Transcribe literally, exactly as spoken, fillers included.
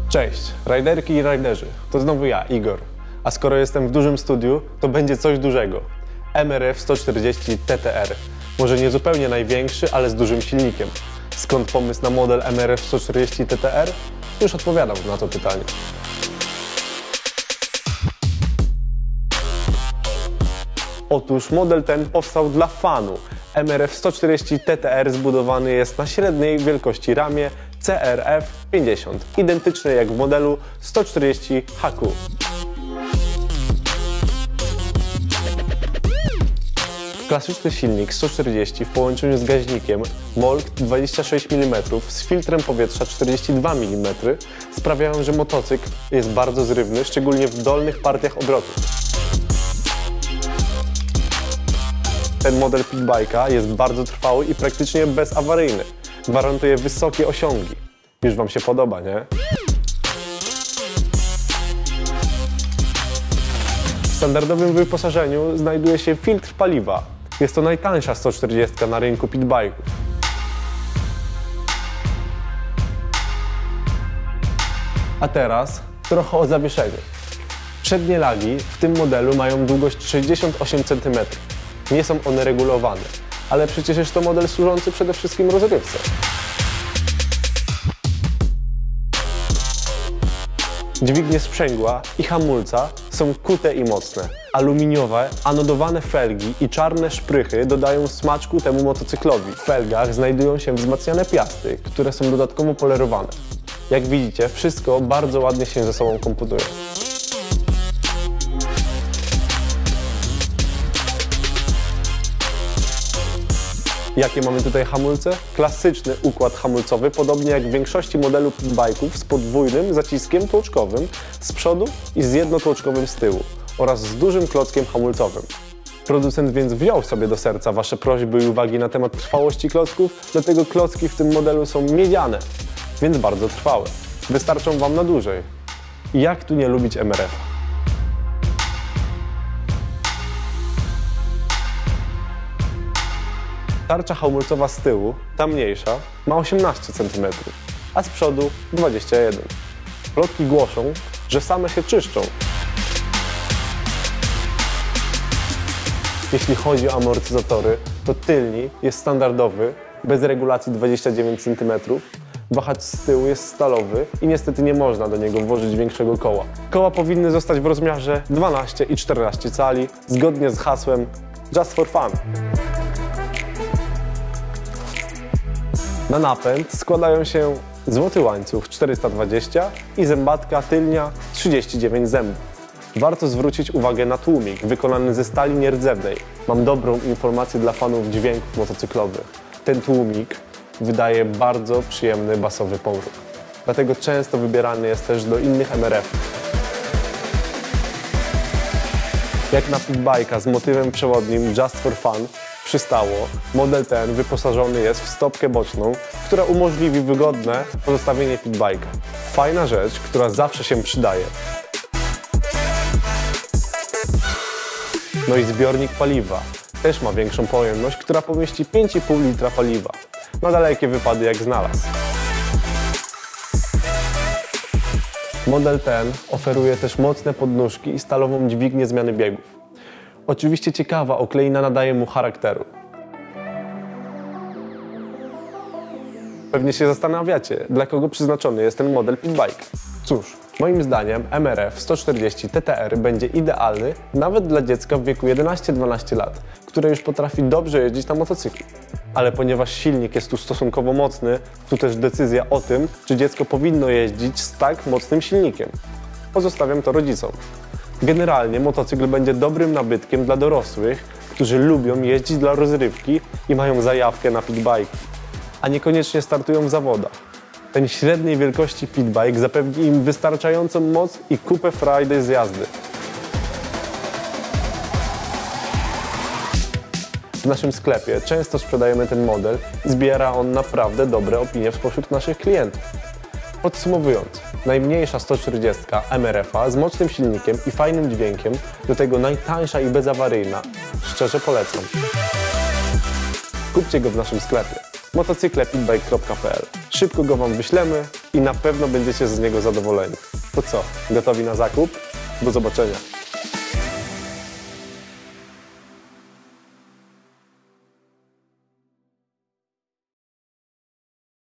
Cześć, rajderki i rajderzy, to znowu ja, Igor. A skoro jestem w dużym studiu, to będzie coś dużego. M R F sto czterdzieści T T R. Może nie zupełnie największy, ale z dużym silnikiem. Skąd pomysł na model M R F sto czterdzieści T T R? Już odpowiadam na to pytanie. Otóż model ten powstał dla fanu. M R F sto czterdzieści T T R zbudowany jest na średniej wielkości ramie C R F pięćdziesiąt, identycznej jak w modelu sto czterdzieści H Q. Klasyczny silnik sto czterdzieści w połączeniu z gaźnikiem Molk dwadzieścia sześć milimetrów z filtrem powietrza czterdzieści dwa milimetry sprawiają, że motocykl jest bardzo zrywny, szczególnie w dolnych partiach obrotów. Ten model pitbike'a jest bardzo trwały i praktycznie bezawaryjny. Gwarantuje wysokie osiągi. Już Wam się podoba, nie? W standardowym wyposażeniu znajduje się filtr paliwa. Jest to najtańsza sto czterdzieści na rynku pitbike'ów. A teraz trochę o zawieszeniu. Przednie lagi w tym modelu mają długość sześćdziesiąt osiem centymetrów. Nie są one regulowane, ale przecież jest to model służący przede wszystkim rozrywce. Dźwignie sprzęgła i hamulca są kute i mocne. Aluminiowe, anodowane felgi i czarne szprychy dodają smaczku temu motocyklowi. W felgach znajdują się wzmacniane piasty, które są dodatkowo polerowane. Jak widzicie, wszystko bardzo ładnie się ze sobą komponuje. Jakie mamy tutaj hamulce? Klasyczny układ hamulcowy, podobnie jak w większości modelu pitbike'ów z podwójnym zaciskiem tłoczkowym z przodu i z jednotłoczkowym z tyłu oraz z dużym klockiem hamulcowym. Producent więc wziął sobie do serca Wasze prośby i uwagi na temat trwałości klocków, dlatego klocki w tym modelu są miedziane, więc bardzo trwałe. Wystarczą Wam na dłużej. I jak tu nie lubić M R F-a? Tarcza hamulcowa z tyłu, ta mniejsza, ma osiemnaście centymetrów, a z przodu dwadzieścia jeden. Plotki głoszą, że same się czyszczą. Jeśli chodzi o amortyzatory, to tylni jest standardowy, bez regulacji dwadzieścia dziewięć centymetrów. Wahacz z tyłu jest stalowy i niestety nie można do niego włożyć większego koła. Koła powinny zostać w rozmiarze dwanaście i czternaście cali, zgodnie z hasłem Just for Fun. Na napęd składają się złoty łańcuch czterysta dwadzieścia i zębatka tylnia trzydzieści dziewięć zębów. Warto zwrócić uwagę na tłumik wykonany ze stali nierdzewnej. Mam dobrą informację dla fanów dźwięków motocyklowych. Ten tłumik wydaje bardzo przyjemny basowy pomruk. Dlatego często wybierany jest też do innych M R F-ów. Jak na pitbike'a z motywem przewodnim Just for Fun przystało, model ten wyposażony jest w stopkę boczną, która umożliwi wygodne pozostawienie pitbike'a. Fajna rzecz, która zawsze się przydaje. No i zbiornik paliwa. Też ma większą pojemność, która pomieści pięć i pół litra paliwa. Na dalekie wypady jak znalazł. Model ten oferuje też mocne podnóżki i stalową dźwignię zmiany biegów. Oczywiście ciekawa okleina nadaje mu charakteru. Pewnie się zastanawiacie, dla kogo przeznaczony jest ten model pitbike. Cóż, moim zdaniem M R F sto czterdzieści T T R będzie idealny nawet dla dziecka w wieku jedenaście dwanaście lat, które już potrafi dobrze jeździć na motocyklu. Ale ponieważ silnik jest tu stosunkowo mocny, tu też decyzja o tym, czy dziecko powinno jeździć z tak mocnym silnikiem. Pozostawiam to rodzicom. Generalnie motocykl będzie dobrym nabytkiem dla dorosłych, którzy lubią jeździć dla rozrywki i mają zajawkę na pitbike, a niekoniecznie startują w zawodach. Ten średniej wielkości pitbike zapewni im wystarczającą moc i kupę frajdy z jazdy. W naszym sklepie często sprzedajemy ten model i zbiera on naprawdę dobre opinie spośród naszych klientów. Podsumowując, najmniejsza sto czterdzieści M R F-a z mocnym silnikiem i fajnym dźwiękiem, do tego najtańsza i bezawaryjna. Szczerze polecam. Kupcie go w naszym sklepie motocykle pitbike kropka p l. Szybko go Wam wyślemy i na pewno będziecie z niego zadowoleni. To co, gotowi na zakup? Do zobaczenia.